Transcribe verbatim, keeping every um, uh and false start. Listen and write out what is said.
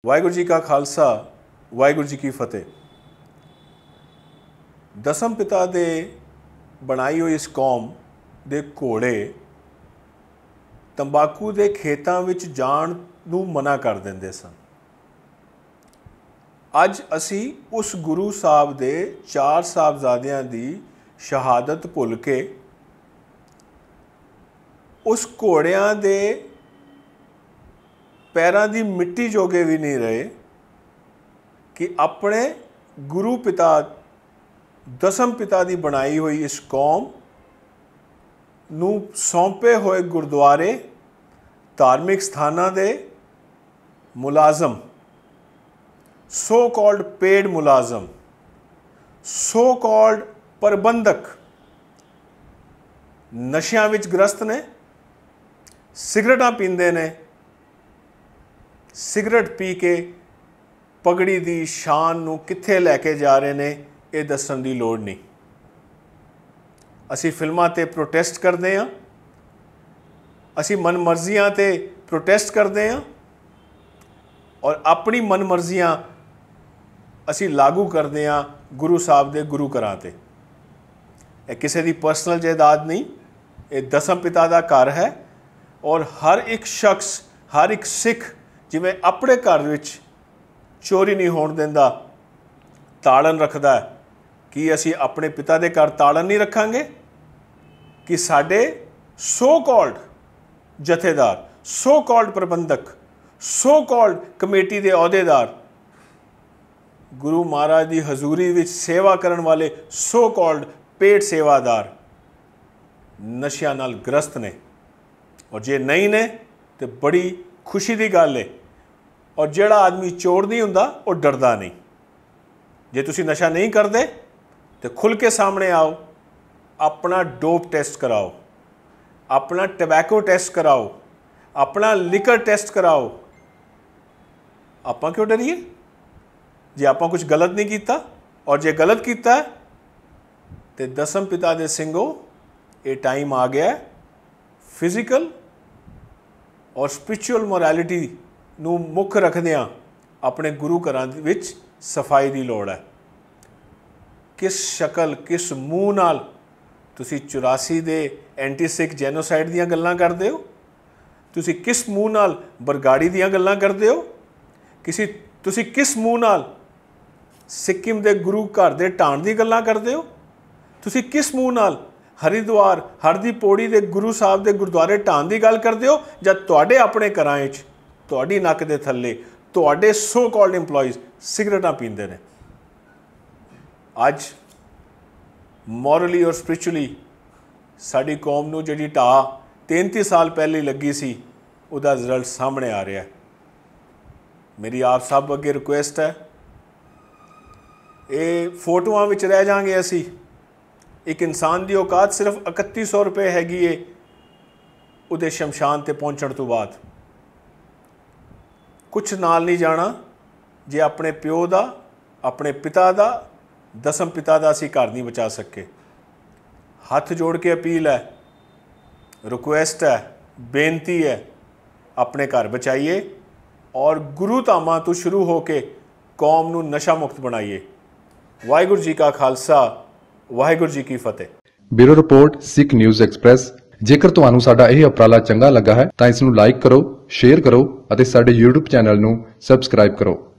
वाहिगुरू जी का खालसा वाहिगुरू जी की फतेह। दसम पिता दे बनाई हुई इस कौम दे घोड़े तंबाकू दे खेतां विच जाण नूं मना कर दिंदे सन। अज असी उस गुरु साहब दे चार साहबजादियां दी शहादत भुल के उस घोड़ियां दे पैरां दी मिट्टी जोगे भी नहीं रहे कि अपने गुरु पिता दसम पिता दी बनाई हुई इस कौम नूं सौंपे हुए गुरुद्वारे धार्मिक स्थानां दे मुलाजम सो कॉल्ड पेड मुलाजम सो कॉल्ड प्रबंधक नशियां विच ग्रस्त ने, सिगरटां पींदे ने, सिगरट पी के पगड़ी दी शान नूं कित्थे लैके जा रहे ने ये दस्सण दी लोड़ नहीं। असी फिल्मां ते प्रोटेस्ट करते हाँ, असी मनमर्जियां ते प्रोटेस्ट करते हाँ और अपनी मनमर्जियां असी लागू करते हाँ गुरु साहब दे गुरु घरां ते। ये किसी दी पर्सनल जायदाद नहीं, ये दसम पिता दा घर है और हर एक शख्स हर एक सिख जिवें अपने घर विच चोरी नहीं होण दिंदा ताड़न रखदा है कि असी अपने पिता दे घर ताड़न नहीं रखांगे कि साडे सो कॉल्ड जथेदार सो कॉल्ड प्रबंधक सो कॉल्ड कमेटी दे अहुदेदार गुरु महाराज की हजूरी विच सेवा करन वाले सो कॉल्ड पेड सेवादार नशियां नाल ग्रस्त ने। और जे नहीं ने तो बड़ी खुशी की गल है। और जिहड़ा आदमी चोर नहीं हुंदा वो डरदा नहीं। जे तुसी नशा नहीं करते तो खुल के सामने आओ, अपना डोप टेस्ट कराओ, अपना टबैको टेस्ट कराओ, अपना लिकर टेस्ट कराओ। आपां क्यों डरिए जे आपां कुछ गलत नहीं किया। और जे गलत किया तो दसम पिता दे सिंघो ये टाइम आ गया है फिजिकल और स्पिरिचुअल मोरालिटी नूं मुख रखदियां अपने गुरु घरां विच सफाई की लोड़ है। किस शक्ल किस मूँह नाल तुसी चौरासी दे एंटी सिख जैनोसाइड दीयां गल्लां करदे हो, तुसी किस मूँह नाल बरगाड़ी दीयां गल्लां करदे हो, किसी तुसी किस मूँह नाल सिक्किम दे गुरु घर दे ढाण दी गल्लां करदे हो, तुसी किस मूँह नाल हरिद्वार हरदी पौड़ी दे गुरु साहब दे गुरुद्वारे ढाण दी गल करदे हो, जद तुहाडे अपने घरां विच तुहाडी नक्क दे थल्ले तुहाडे सो कॉल्ड इंप्लॉइज सिगरटां पींदे ने। अज मॉरली और स्पिरिचुअली साडी कौम नूं जिहड़ी ढाह तैंती साल पहले लगी सी उहदा रिजल्ट सामने आ रहा है। मेरी आप सब अगे रिक्वेस्ट है, ये फोटोआं विच रह जांगे असी। एक इंसान की औकात सिर्फ इकत्ती सौ रुपये हैगी है उहदे शमशान ते पहुंचण तो बाद। कुछ नाल नहीं जाना जे अपने प्यो दा अपने पिता दा दसम पिता दा असी घर नहीं बचा सके। हथ जोड़ के अपील है, रिक्वेस्ट है, बेनती है, अपने घर बचाइए और गुरु धामां तो शुरू होके कौम नूं नशा मुक्त बनाइए। वाहिगुरू जी का खालसा वाहिगुरू जी की फतेह। Bureau report Sikh news express. जेकर ਤੁਹਾਨੂੰ ਸਾਡਾ ਇਹ ਉਪਰਾਲਾ ਚੰਗਾ ਲੱਗਾ ਹੈ ਤਾਂ ਇਸ ਨੂੰ ਲਾਈਕ ਕਰੋ, ਸ਼ੇਅਰ ਕਰੋ ਅਤੇ ਸਾਡੇ YouTube ਚੈਨਲ ਨੂੰ ਸਬਸਕ੍ਰਾਈਬ ਕਰੋ।